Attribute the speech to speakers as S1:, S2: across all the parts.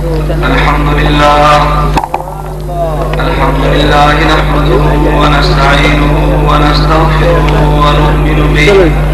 S1: الحمد لله نحمده ونستعينه ونستغفره ونؤمن به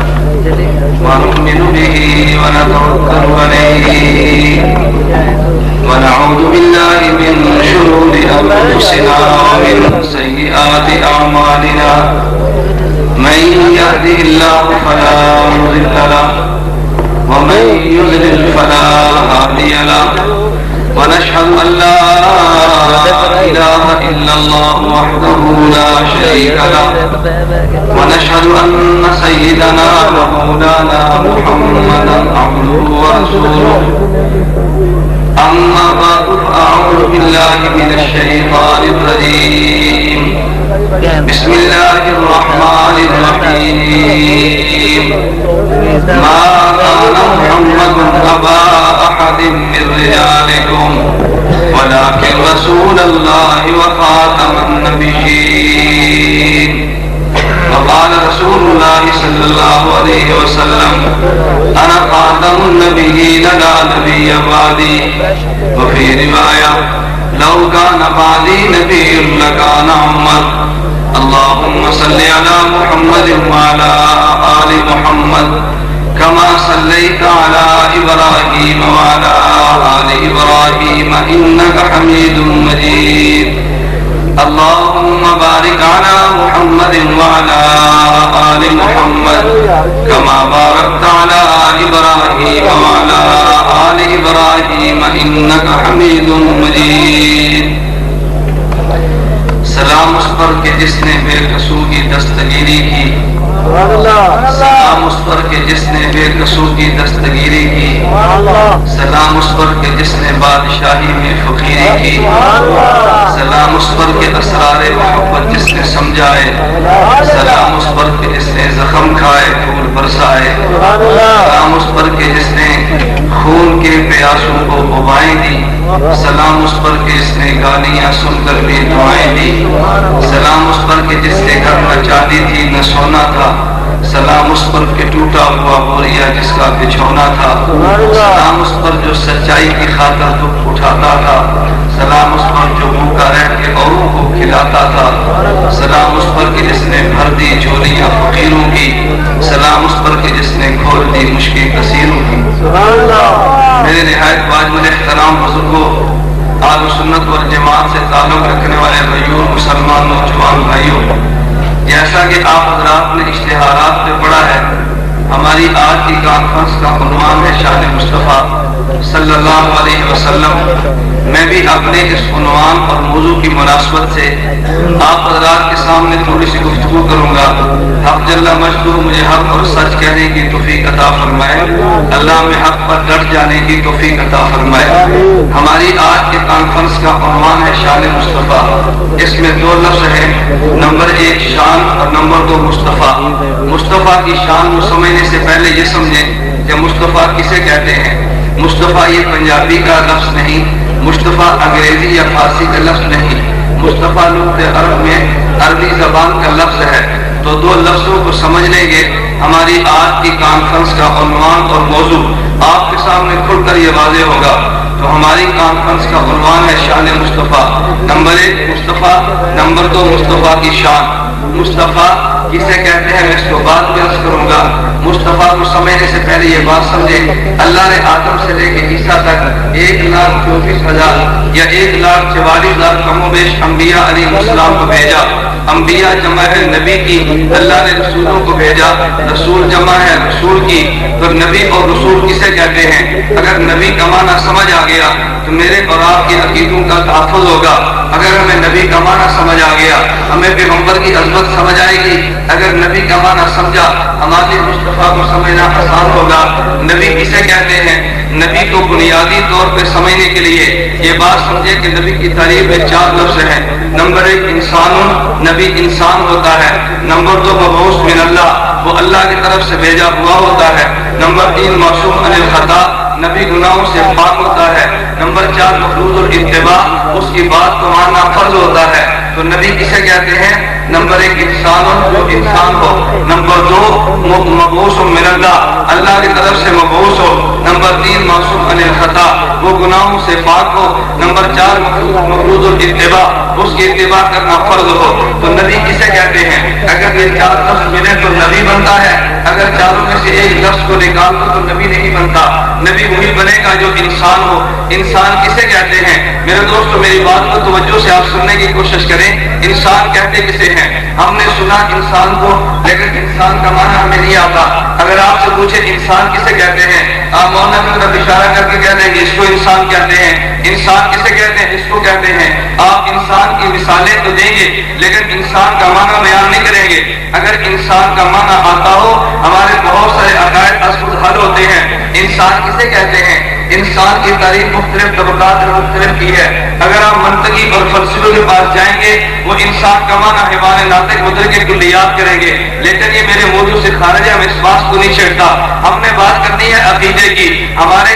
S1: ونتوكل عليه ونعوذ بالله من شرور أنفسنا ومن سيئات أعمالنا من يهده الله فلا مضل له ومن يضلل فلا هادي له ونشهد أن لا إله إلا الله وحده لا شريك له ونشهد أن سيدنا ومولانا محمدا عبده ورسوله أما بعد فأعوذ بالله من الشيطان الرجيم بسم الله الرحمن الرحيم ما كان محمد أبا أحد من رجالكم ولكن رسول الله وخاتم النبيين وقال رسول الله صلى الله عليه وسلم أنا خاتم النبيين لا نبي بعدي وفي رواية لو كان بعدي نبي لكان عمر اللهم صل على محمد وعلى آل محمد كما صليت على إبراهيم وعلى آل إبراهيم إنك حميد مجيد اللهم بارك على محمد وعلى آل محمد كما باركت على إبراهيم وعلى آل إبراهيم إنك حميد مجيد سلام اس پر کہ جس نے بے قصور کی دستگیری کی سلام اس پر کہ جس نے بے قصور کی دستگیری کی سلام اس پر کہ جس نے بادشاہی میں فقیری کی سلام اس پر کہ اسرار محبت جس نے سمجھائے سلام اس پر کہ جس نے زخم کھائے پھول برسائے سلام اس پر کہ جس نے خون کے پیاسوں کو ابائیں دی سلام اس پر کہ جس نے گالیاں سن کر بھی دعائیں دی سلام اس پر کہ جس نے گھر نہ چاندی تھی نہ سونا تھا سلام اس پر کہ ٹوٹا ہوا بوریا جس کا بچھونا تھا سلام اس پر جو سچائی کی خاطر دکھ اٹھاتا تھا سلام اس پر جو بھوکا رہ کے اوروں کو کھلاتا تھا سلام اس پر کہ جس نے بھر دی جھولیاں فقیروں کی سلام اس پر کہ جس نے کھول دی مشکل کثیروں کی میرے نہایت واجب احترام بزرگوں اہل سنت والجماعت سے تعلق رکھنے والے غیور مسلمان نوجوان بھائیوں جیسا کہ آپ حضرات نے اشتہارات میں پڑھا ہے ہماری آج کی کانفرنس کا عنوان ہے شان مصطفیٰ صلی اللہ علیہ وسلم میں بھی اپنے اس عنوان اور موضوع کی مناسبت سے آپ حضرات کے سامنے تھوڑی سی گفتگو کروں گا حق جل مجدہ مجھے حق اور سچ کہنے کی توفیق عطا فرمائے اللہ میں حق پر ڈٹ جانے کی توفیق عطا فرمائے ہماری آج کے کانفرنس کا عنوان ہے شان مصطفیٰ اس میں دو لفظ ہیں نمبر 1 شان اور نمبر 2 مصطفیٰ مصطفیٰ کی شان کو سمجھنے سے پہلے یہ سمجھیں کہ مصطفیٰ کسے کہتے ہیں مصطفیٰ یہ پنجابی کا لفظ نہیں مصطفیٰ انگریزی یا فارسی کا لفظ نہیں مصطفیٰ لغت عرب میں عربی زبان کا لفظ ہے تو دو لفظوں کو سمجھ لیں گے ہماری آج کی کانفرنس کا عنوان اور موضوع آپ کے سامنے کھل کر یہ واضح ہوگا تو ہماری کانفرنس کا عنوان ہے شان مصطفیٰ نمبر 1 مصطفیٰ نمبر 2 مصطفیٰ کی شان مصطفیٰ کسے کہتے ہیں میں اس کو بعد میں عرض کروں گا مصطفیٰ کو سمجھنے سے پہلے یہ بات سمجھیں اللہ نے آدم سے لے کے عیسیٰ تک 1,34,000 یا 1,44,000 کم و بیش انبیاء علیہ السلام کو بھیجا انبیاء جمع ہے نبی کی اللہ نے رسولوں کو بھیجا رسول جمع ہے رسول کی تو نبی اور رسول کسے کہتے ہیں اگر نبی کا معنی سمجھ آ گیا تو میرے اور آپ کی عقیدوں کا تحفظ ہوگا اگر ہمیں نبی کا معنی سمجھ آ گیا ہمیں پیغمبر کی عظمت سمجھ آئے گی اگر نبی کا معنی سمجھا ہمارے مصطفیٰ کو سمجھنا آسان ہوگا نبی کسے کہتے ہیں نبی کو بنیادی طور پہ سمجھنے کے لیے یہ بات سمجھے کہ نبی کی تعریف میں 4 لفظ ہیں نمبر 1 انسان نبی انسان ہوتا ہے نمبر 2 مبعوث من اللہ وہ اللہ کی طرف سے بھیجا ہوا ہوتا ہے نمبر 3 معصوم عن الخطا نبی گناہوں سے پاک ہوتا ہے نمبر 4 مفروض الاتباع اس کی بات کو ماننا فرض ہوتا ہے تو نبی کسے کہتے ہیں نمبر 1 انسان جو انسان ہو، نمبر 2 مبعوث من اللہ، اللہ کی طرف سے مبعوث ہو، نمبر 3 معصوم عن الخطا، وہ گناہوں سے پاک ہو، نمبر 4 مفروض الاتباع، اس کی اتباع کرنا فرض ہو۔ تو نبی کسے کہتے ہیں؟ اگر یہ 4 لفظ ملے تو نبی بنتا ہے، اگر چاروں میں سے ایک لفظ کو نکال دو تو نبی نہیں بنتا۔ نبی وہی بنے گا جو انسان ہو۔ انسان کسے کہتے ہیں؟ میرے دوستو میری بات کو توجہ سے آپ سننے کی کوشش کریں۔ انسان کہتے کسے ہیں؟ ہم نے سنا انسان کو، لیکن انسان کا معنی ہمیں نہیں آتا۔ اگر آپ سے پوچھے انسان کسے کہتے ہیں، آپ مولانا کی طرف اشارہ کر کے کہہ دیں گے اس کو انسان کہتے ہیں۔ انسان کسے کہتے ہیں؟ اس کو کہتے ہیں۔ آپ انسان کی مثالیں تو دیں گے لیکن انسان کا معنی بیان نہیں کریں گے۔ اگر انسان کا معنی آتا ہو، ہمارے بہت سارے عقائد ازخود حل ہوتے ہیں۔ انسان کسے کہتے ہیں؟ انسان کی تعریف مختلف طبقات میں مختلف کی ہے۔ اگر آپ منطقی اور فلسفے کے پاس جائیں گے، وہ انسان کا معنی حیوان ناطق مدرک کے کلیات کریں گے، لیکن یہ میرے موضوع سے خارج ہے، ہم اس بات کو نہیں چھیڑتا۔ ہم نے بات کرنی ہے عقیدے کی۔ ہمارے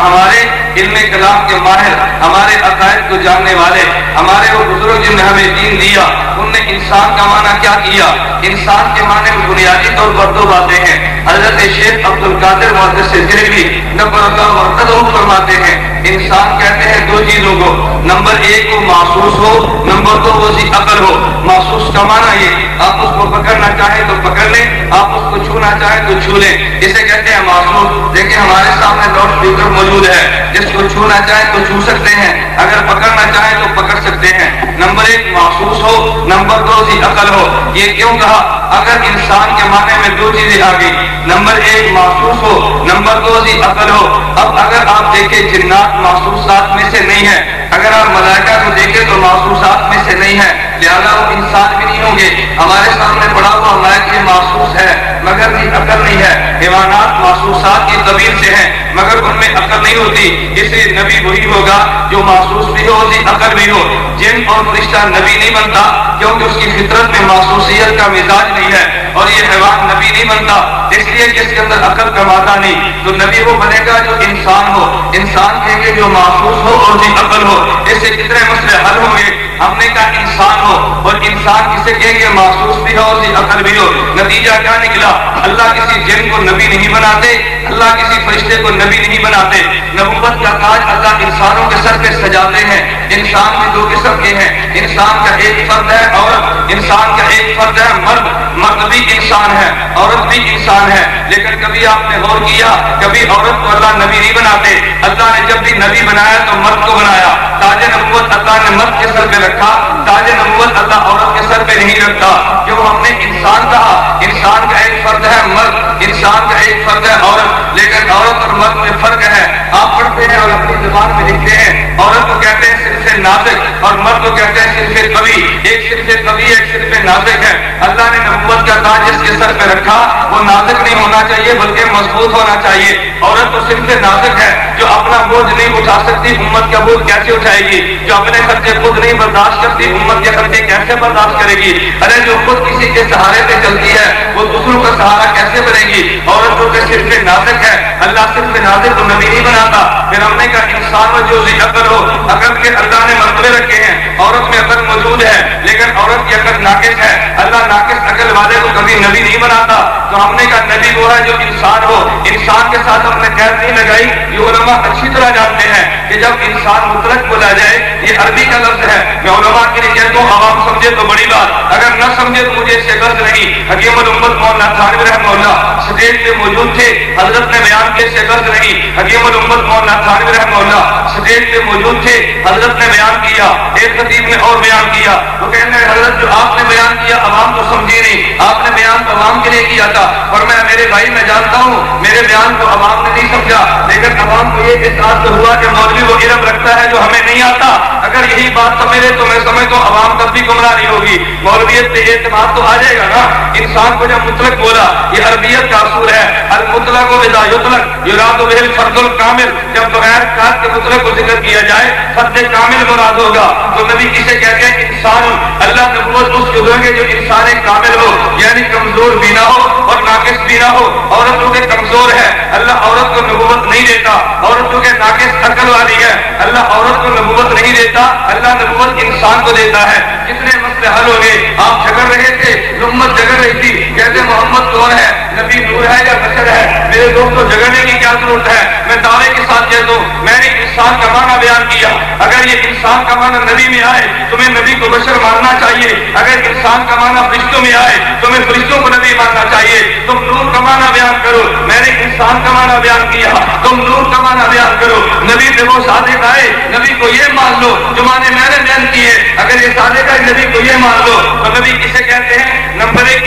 S1: علم کلام کے ماہر، ہمارے عقائد کو جاننے والے، ہمارے وہ بزرگ جن نے ہمیں دین دیا، ان نے انسان کا معنی کیا کیا؟ انسان کے معنی میں بنیادی طور پر 2 باتیں ہیں۔ حضرت شیخ عبد القادر محدث دہلوی نبر اللہ مرتضی فرماتے ہیں انسان کہتے ہیں 2 چیزوں کو، نمبر 1 وہ محسوس ہو، نمبر 2 وہ ذی عقل ہو۔ محسوس کا معنی یہ آپ اس کو پکڑنا چاہیں تو پکڑ لیں، آپ اس کو چھونا چاہیں تو چھو لیں، اسے کہتے ہیں محسوس۔ دیکھیں ہمارے سامنے لاؤڈ اسپیکر موجود ہے، جس کو چھونا چاہیں تو چھو سکتے ہیں، اگر پکڑنا چاہیں تو پکڑ سکتے ہیں۔ نمبر 1 محسوس ہو، نمبر 2 ذی عقل ہو۔ یہ کیوں کہا؟ اگر انسان کے معنی میں 2 چیزیں آ گئی، نمبر 1 محسوس ہو، نمبر 2 ذی عقل ہو۔ اب اگر آپ دیکھیں جنات محسوسات میں سے نہیں ہے، اگر آپ ملائکہ کو دیکھیں تو محسوسات میں سے نہیں ہے، لہذا وہ انسان بھی نہیں ہوں گے۔ ہمارے سامنے پڑا ہوا ملائکہ یہ محسوس ہے مگر بھی عقل نہیں ہے۔ حیوانات محسوسات کی قبیل سے ہیں مگر ان میں عقل نہیں ہوتی، اس لیے نبی وہی ہوگا جو محسوس بھی ہو ذی عقل بھی ہو۔ جن اور فرشتہ نبی نہیں بنتا کیونکہ اس کی فطرت میں محسوسیت کا مزاج نہیں ہے، اور یہ حیوان نبی نہیں بنتا اس لیے کہ اس کے اندر عقل کا مادہ نہیں۔ تو نبی وہ بنے گا جو انسان ہو، انسان کہیں گے جو محسوس ہو اور ذی عقل ہو۔ اس سے کتنے مسئلے حل ہوں گے؟ ہم نے کہا انسان ہو، اور انسان کسے کہیں گے؟ محسوس بھی ہو اور ذی عقل بھی ہو۔ نتیجہ کیا نکلا؟ اللہ کسی جن کو نبی نہیں بناتے، اللہ کسی فرشتے کو نبی نہیں بناتے۔ نبوت کا تاج اللہ انسانوں کے سر پہ سجاتے ہیں۔ انسان بھی 2 قسم کے ہیں، انسان کا ایک فرد ہے عورت، انسان کا ایک فرد ہے مرد۔ مرد بھی انسان ہے، عورت بھی انسان ہے، لیکن کبھی آپ نے غور کیا کبھی عورت کو اللہ نبی نہیں بناتے۔ اللہ نے جب بھی نبی بنایا تو مرد کو بنایا۔ تاج نبوت اللہ نے مرد کے سر پہ رکھا، تاج نبوت اللہ عورت کے سر پہ نہیں رکھتا۔ کیوں؟ ہم نے انسان کہا، انسان کا ایک فرد ہے مرد، انسان کا ایک فرد ہے عورت، لیکن عورت اور مرد میں فرق ہے۔ آپ پڑھتے ہیں اور اپنی زبان میں لکھتے ہیں، عورت کو کہتے ہیں صرف نازک اور مرد کو کہتے ہیں صرف قوی۔ ایک صرف قوی ایک صرف نازک ہے۔ اللہ نے نبوت کا تاج جس کے سر پہ رکھا وہ نازک نہیں ہونا چاہیے بلکہ مضبوط ہونا چاہیے۔ عورت تو صرف نازک ہے جو اپنا بوجھ نہیں اٹھا سکتی، امت کا بوجھ کیسے اٹھائے گی؟ جو اپنے خرچے خود نہیں برداشت کرتی، امت کے خرچے کیسے برداشت کرے گی؟ ارے جو خود کسی کے سہارے پہ چلتی ہے وہ دوسروں کا سہارا کیسے بنے گی؟ عورت تو صرف نازک ہے، اللہ صرف نازک کو نبی نہیں بناتا۔ پھر ہم نے کہا انسان میں جو ذی عقل ہو، عقل کے اللہ نے مرتبے رکھے ہیں۔ عورت میں عقل موجود ہے لیکن عورت کی عقل ناقص ہے، اللہ ناقص عقل والے کو کبھی نبی نہیں بناتا۔ تو ہم نے کہا نبی وہ ہے جو انسان ہو۔ انسان کے ساتھ ہم نے قید نہیں لگائی، یہ علماء اچھی طرح جانتے ہیں کہ جب انسان مطلق بولا جائے یہ عربی کا لفظ ہے۔ میں علماء کے لیے کہتا ہوں عوام سمجھے تو بڑی بات، اگر نہ سمجھے تو مجھے اس سے غرض نہیں۔ حکیم الامت مولانا تھانوی رحمہ اللہ اسٹیج پہ موجود تھے، حضرت نے بیان کیا، اس سے غرض نہیں۔ حکیم الامت مولانا تھانوی رحمہ اللہ اسٹیج پہ موجود تھے، حضرت نے بیان کیا، ایک خطیب نے اور بیان کیا، وہ کہنے حضرت جو آپ نے بیان کیا عوام تو سمجھی نہیں، آپ نے بیان تو عوام کے لیے کیا تھا۔ فرمایا میرے بھائی میں جانتا ہوں میرے بیان کو عوام نے نہیں سمجھا، لیکن عوام کو یہ احساس تو ہوا کہ مولوی وہ علم رکھتا ہے جو ہمیں نہیں آتا۔ اگر یہی بات سمجھے تو میں سمجھتا ہوں عوام تب بھی گمراہ نہیں ہوگی، مولویت پہ اعتماد تو آ جائے گا نا۔ انسان کو جب مطلق بولا، یہ عربیت کا اصول ہے، المطلق اذا یطلق یراد به الفرد الکامل، جب بغیر قید کے مطلق کو ذکر کیا جائے فرد کامل مراد ہوگا۔ تو نبی کسے کہتے ہیں؟ انسان۔ اللہ نبوت اس کو دیں گے جو انسان کامل ہو، یعنی کمزور بھی نہ ہو اور ناقص بھی نہ ہو۔ عورت جو کہ کمزور ہے اللہ عورت کو نبوت نہیں دیتا، عورت جو کہ ناقص عقل والی ہے اللہ عورت کو نبوت نہیں دیتا، اللہ نبوت انسان کو دیتا ہے۔ کتنے مسئلے حل ہو گئے؟ آپ جھگڑ رہے یہ انسان کا معنی نبی میں آئے تمہیں نبی کو بشر ماننا چاہیے، اگر انسان کا معنی فرشتوں میں آئے تمہیں فرشتوں کو نبی ماننا چاہیے۔ تم نور کا معنی بیان کرو، میں نے انسان کا معنی بیان کیا، تم نور کا معنی بیان کرو۔ نبی پہ وہ صادق آئے، نبی کو یہ مان لو جو معنی میں نے بیان کیے، اگر یہ صادق آئے نبی کو یہ مان لو تو نبی کسے کہتے ہیں؟ نمبر ایک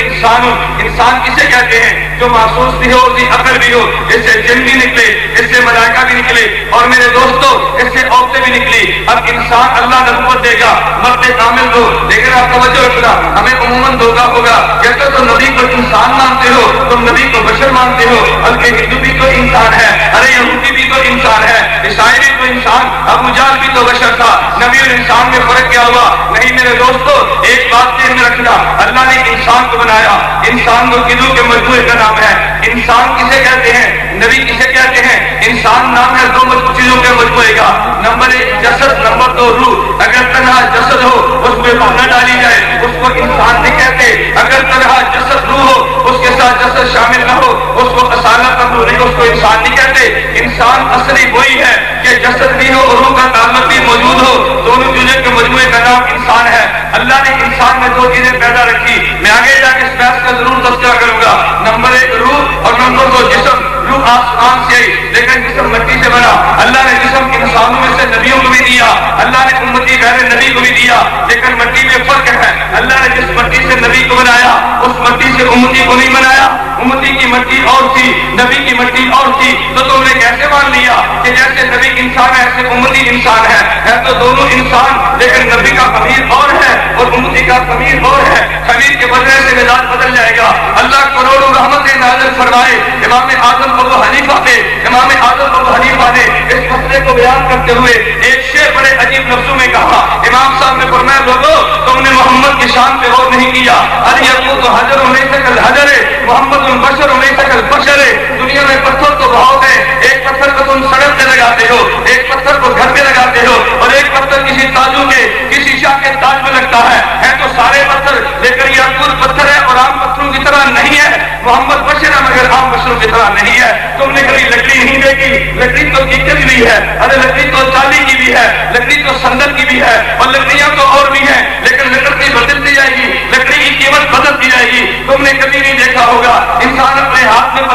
S1: انسان کسے کہتے ہیں؟ جو محسوس بھی ہو، ذی عقل بھی ہو، اس سے جن بھی نکلے، اس سے ملائکہ بھی نکلے، اور میرے دوستوں اس سے عورتیں بھی نکلی۔ اب انسان اللہ نبوت دے گا، مرد کامل کو، لیکن آپ توجہ رکھنا، ہمیں عموماً دھوکہ ہوگا، کہتے تو نبی کو انسان مانتے ہو، تم نبی کو بشر مانتے ہو، بلکہ ہندو بھی تو انسان ہے، ارے یہودی بھی تو انسان ہے، عیسائی بھی تو انسان، ابو جہل بھی تو بشر تھا، نبی اور انسان میں فرق کیا ہوا؟ نہیں میرے دوستوں، ایک بات ذہن میں رکھنا، اللہ نے انسان کو بنایا، انسان مرکزوں کے مجموعے کا نام ہے۔ انسان کسے کہتے ہیں؟ نبی کسے کہتے ہیں؟ انسان نام ہے دو چیزوں کے مجموعے کا، نمبر ایک جسد، نمبر دو روح۔ اگر تنہا جسد ہو اس میں روح نہ ڈالی جائے اس کو انسان نہیں کہتے، اگر تنہا جسد روح ہو اس کے ساتھ جسد شامل نہ ہو اس کو اصالت روح نہیں، اس کو انسان نہیں کہتے۔ انسان اصلی وہی ہے کہ جسد بھی ہو اور روح کا تعلق بھی موجود ہو، دونوں چیزوں کے مجموعے کا نام انسان ہے۔ اللہ نے انسان میں دو چیزیں پیدا رکھی، میں آگے جا کے اس بحث کا ضرور تذکرہ کروں گا، نمبر ایک روح اور نمبر دو جسم۔ روح آسمان سے آئی لیکن جسم مٹی سے بنا، اللہ نے جسم انسانوں میں سے نبیوں کو بھی دیا، اللہ نے امتی غیر نبی کو بھی دیا، لیکن مٹی میں فرق ہے، اللہ نے جس مٹی سے نبی کو بنایا اس مٹی سے امتی کو نہیں بنایا، امتی کی مٹی اور تھی، نبی کی مٹی اور تھی، تو تم نے کیسے مان لیا کہ جیسے نبی انسان ہے ایسے امتی انسان ہے تو دونوں انسان، لیکن نبی کا خمیر اور ہے اور امتی کا خمیر اور ہے، خمیر کے بدلے سے مزاج بدل جائے گا۔ اللہ کروڑوں رحمتیں نازل فرمائے، امام اعظم ابو حنیفہ تھے، امام اعظم ابو حنیفہ نے اس مسئلے کو بیان کرتے ہوئے ایک شعر بڑے عجیب لفظوں میں کہا، امام صاحب نے فرمایا لوگوں تم نے محمد کی شان پہ غور نہیں کیا، ارے یقوت حجر ہونے سے کل حجر ہے، محمد البشر ہونے سے کل بشر ہے۔ دنیا میں پتھر تو بہت ہے، ایک پتھر کو تم سڑک پہ لگاتے ہو، ایک پتھر کو گھر پہ لگاتے ہو، اور ایک پتھر کسی تاجوں کے کسی شاہ کے تاج میں لگتا ہے تو سارے پتھر، لیکن یقوت پتھر ہے اور عام پتھروں کی طرح نہیں ہے، محمد بشر ہے مگر عام بشروں کی طرح نہیں ہے۔ تم نے کبھی لکڑی نہیں دیکھی، لکڑی تو کیچڑ کی بھی ہے، ارے لکڑی تو چالی کی بھی ہے، لکڑی تو سندل کی بھی ہے، اور لکڑیاں تو اور بھی ہیں، لیکن لکڑی بدلتی جائے گی، لکڑی کی قیمت بدلتی جائے گی۔ تم نے کبھی نہیں دیکھا ہوگا انسان اپنے ہاتھ میں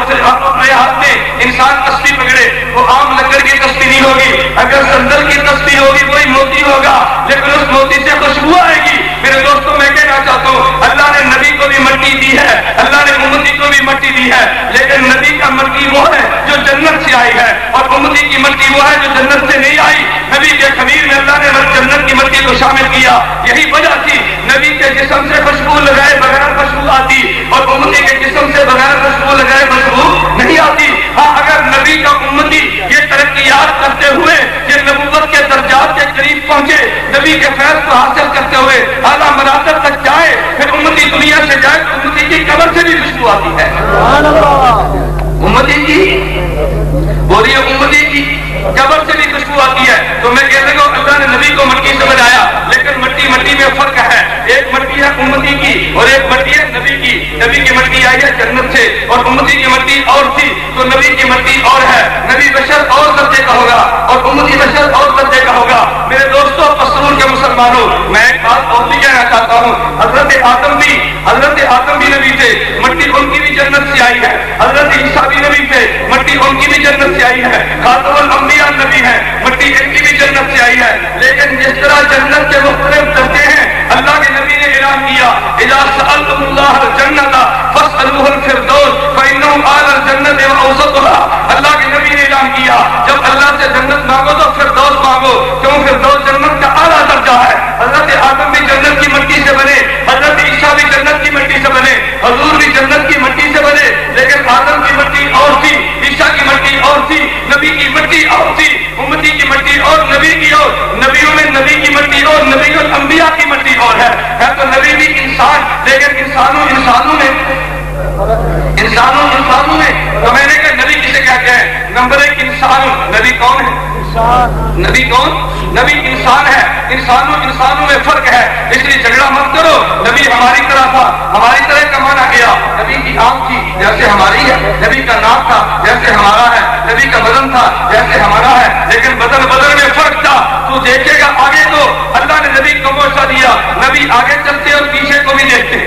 S1: انسان تسبیح پکڑے، وہ عام لکڑ کی تسبیح نہیں ہوگی، اگر سندل کی تسبیح ہوگی وہی موتی ہوگا، لیکن اس موتی سے خوشبو آئے گی۔ میرے دوستوں میں کہنا چاہتا ہوں اللہ نے نبی کو بھی مٹی دی ہے، اللہ نے امتی کو بھی مٹی دی ہے، لیکن نبی کا مٹی وہ ہے جو جنت سے آئی ہے اور امتی کی مٹی وہ ہے جو جنت سے نہیں آئی۔ نبی کے خمیر میں اللہ نے جنت کی مٹی کو شامل کیا، یہی وجہ تھی نبی کے جسم سے خوشبو لگائے بغیر خوشبو آتی اور امتی کے جسم سے بغیر خوشبو لگائے خوشبو نہیں آتی۔ ہاں اگر نبی کا امتی یہ ترقیات کرتے ہوئے یہ نبوت کے درجات کے قریب پہنچے، نبی کے فیض کو حاصل کرتے ہوئے اعلیٰ مراتب تک جائے، پھر امتی دنیا سے جائے تو امتی کی قبر سے بھی خوشبو آتی ہے۔ امتی کی بولیے، امتی کی قبر سے بھی خوشبو آتی ہے۔ تو میں کہہ لگا اللہ نے نبی کو مٹی سے بنایا، لیکن مٹی میں فرق ہے، ایک مٹی ہے امتی کی اور ایک مٹی ہے نبی کی۔ نبی کی مٹی آئی ہے جنت سے اور امتی کی مٹی اور تھی، تو نبی کی مٹی اور ہے، نبی بشر اور درجے کا ہوگا اور امتی بشر اور درجے کا ہوگا۔ میرے دوستوں مسرور کے مسلمانوں، میں ایک بات اور بھی کہنا چاہتا ہوں، حضرت آدم بھی نبی تھے، مٹی ان کی بھی جنت سے آئی ہے، حضرت عیسیٰ بھی نبی تھے، مٹی ان کی بھی جنت سے آئی ہے، خاتم الانبیاء نبی ہے، مٹی ان کی بھی جنت سے آئی ہے، لیکن جس طرح جنت کے مختلف درجے ہیں، اللہ کے نبی نے اعلان کیا اذا سألتم اللہ الجنۃ فاسألوه الفردوس فإنه أعلى الجنة وأوسطها۔ اللہ کے نبی نے اعلان کیا جب اللہ سے جنت مانگو تو فردوس مانگو، کیوں فردوس جنت کا اعلیٰ درجہ ہے۔ حضرت آدم بھی جنت کی مٹی سے بنے، حضرت عیسیٰ بھی جنت کی مٹی سے بنے، حضور بھی جنت کی مٹی سے بنے، لیکن آدم کی مٹی اور تھی، عیسیٰ کی مٹی اور تھی، نبی کی مٹی اور تھی، امتی کی مٹی اور نبی کی اور، نبیوں میں نبی کی مٹی اور نبی الانبیاء کی مٹی اور ہے تو نبی بھی انسان، لیکن انسانوں میں تو میں نے کہا نبی کسے کہتے ہیں؟ نمبر ایک انسان، نبی کون ہے؟ نبی کون؟ نبی انسان ہے، انسانوں میں فرق ہے، اس لیے جھگڑا مت کرو۔ نبی ہماری طرح تھا، ہماری طرح کمانا گیا، نبی کی آنکھ تھی جیسے ہماری ہے، نبی کا ناک تھا جیسے ہمارا ہے، نبی کا بدن تھا جیسے ہمارا ہے، لیکن بدن میں فرق تھا۔ تو دیکھے گا آگے تو اللہ نے نبی کو موقع دیا، نبی آگے چلتے اور پیچھے کو بھی دیکھتے۔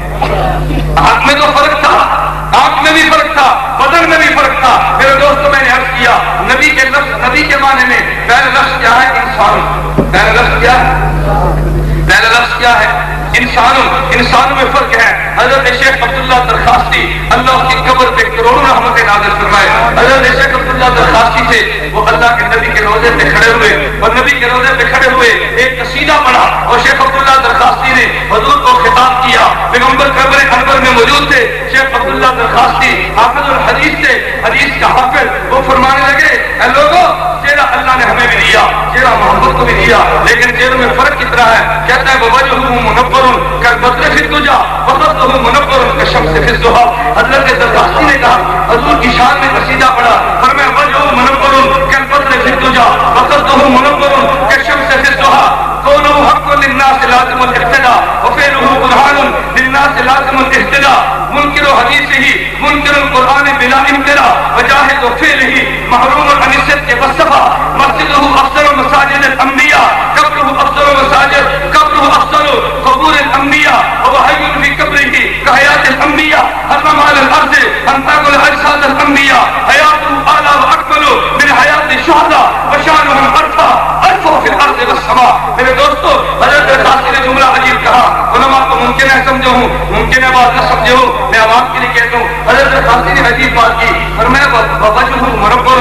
S1: آنکھ میں تو فرق تھا، آنکھ میں بھی فرق تھا، بدن میں بھی فرق تھا۔ میرے دوستوں میں نے عرض کیا نبی کے لفظ، نبی کے معنی میں پہلا لفظ کیا ہے؟ انسان۔ پہلا لفظ کیا ہے؟ پہلا لفظ کیا ہے؟ انسانوں میں فرق ہے۔ حضرت شیخ عبداللہ درخاستی اللہ کی قبر پہ کروڑوں رحمت نازل فرمائے۔ حضرت شیخ عبداللہ درخاستی سے وہ اللہ کے نبی کے روضے پہ کھڑے ہوئے اور نبی کے روضے پہ کھڑے ہوئے ایک قصیدہ پڑھا اور شیخ عبداللہ درخاستی نے حضور کو خطاب کیا۔ پیغمبر قبر انور میں موجود تھے، شیخ عبداللہ درخاستی حافظ الحدیث تھے، حدیث کا حافظ۔ وہ فرمانے لگے اے لوگوں، چہرہ اللہ نے ہمیں بھی دیا، چہرہ محمد کو بھی دیا، لیکن چہروں میں فرق کتنا ہے؟ کہتا ہے ووجہہ منور کالبدر فی الدجی وخدہ منور کالشمس فی الضحی۔ حضرت درخاستی نے کہا، حضور کی شان میں قصیدہ پڑھا، فرمایا وجہہ منور کالبدر فی الدجی وخدہ منور کالشمس فی الضحی۔ قولہ حق للناس لازم الاقتداء وفعلہ برہان للناس لازم الاہتداء۔ منکر حدیثہ منکر القرآن بلا امتراء وجاہد فعلہ محروم عن الصدق والصفا۔ مسجدہ افضل مساجد الانبیاء قبرہ افضل مساجد قبرہ افضل قبور الانبیاء وحی فی قبرہ کحیات الانبیاء۔ حرم علی الارض ان تاکل اجساد الانبیاء حیاتہ اعلی واکمل من حیات الشہداء وشانہم ارفع ارفع فی الارض والسماء۔ میرے دوستو، حضرت درخاستی نے جملہ عجیب کہا، علماء کو ممکن ہے سمجھو ہوں، ممکن ہے بات نہ سمجھو ہوں، میں عوام کے لیے کہتا ہوں۔ حضرت درخاستی نے عجیب بات کی، فرمایا وجہہ منور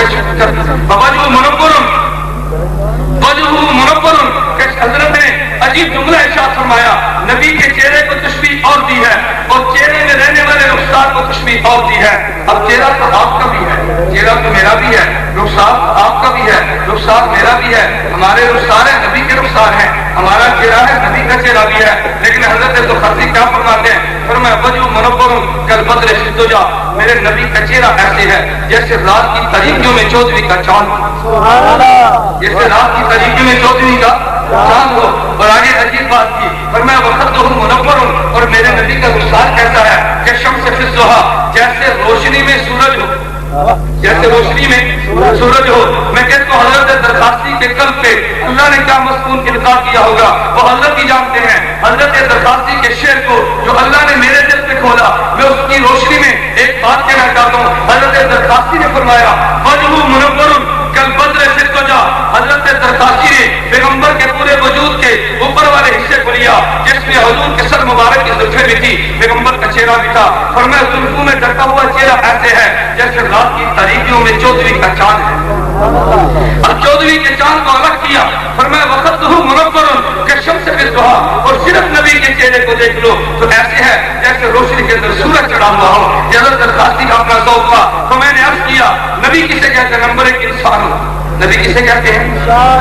S1: وجہہ منور وجہہ منور۔ حضرت نے عجیب جملہ ارشاد فرمایا، نبی کے چہرے کو تشبیہ اور دی ہے اور چہرے میں رہنے والے رخسار کو تشبیہ اور دی ہے۔ اب چہرہ تو آپ کا بھی ہے، چہرہ تو میرا بھی ہے، رخسار آپ کا بھی ہے، رخسار میرا بھی ہے، ہمارے رخسار ہیں نبی کے رخسار ہیں، ہمارا چہرہ ہے نبی کا چہرہ بھی ہے، لیکن حضرت درخاستی کیا فرماتے ہیں؟ فرمایا وجہ منور کالبدر فی الدجی، میرے نبی کا چہرہ ایسے ہے جیسے رات کی تاریکیوں میں چودھویں کا چاند، جیسے رات کی تاریکیوں میں چودھویں کا چاند ہو۔ اور آگے عجیب بات کی، فرمایا وخدہ منور، اور میرے نبی کا رخسار کیسا ہے کہ شمس فی الضحی، جیسے روشنی میں سورج ہو، جیسے روشنی میں سورج ہو۔ میں کہتا ہوں حضرت درخاستی کے قلب پہ اللہ نے کیا مسکون القاء کیا ہوگا، وہ حضرت ہی جانتے ہیں۔ حضرت درخاستی کے شعر کو جو اللہ نے میرے دل پہ کھولا، میں اس کی روشنی میں ایک بات کہنا چاہتا ہوں۔ حضرت درخاستی نے فرمایا وجہ منور کالبدر فی الدجی۔ حضرت درخاستی نے پیغمبر کے پورے وجود کے اوپر والے حصے کو لیا جس میں حضور کے سر مبارک کی زلفیں بھی تھی، پیغمبر کا چہرہ بھی تھا۔ فرمایا زلفوں میں ڈھکا ہوا چہرہ ایسے ہے جیسے رات کی تاریکیوں میں چودھویں کا چاند ہے۔ اب چودھویں کے چاند کو الگ کیا، فرمایا وخدہ منور کالشمس فی الضحی، اور صرف نبی کے چہرے کو دیکھ لو تو ایسے ہے جیسے روشنی کے اندر سورج چڑھا ہوا ہو۔ حضرت درخاستی کا اپنا ذوق تھا، تو میں نے عرض کیا نبی کسے کہتے ہیں؟ نمبر ایک انسان ہو، نبی کسے کہتے ہیں؟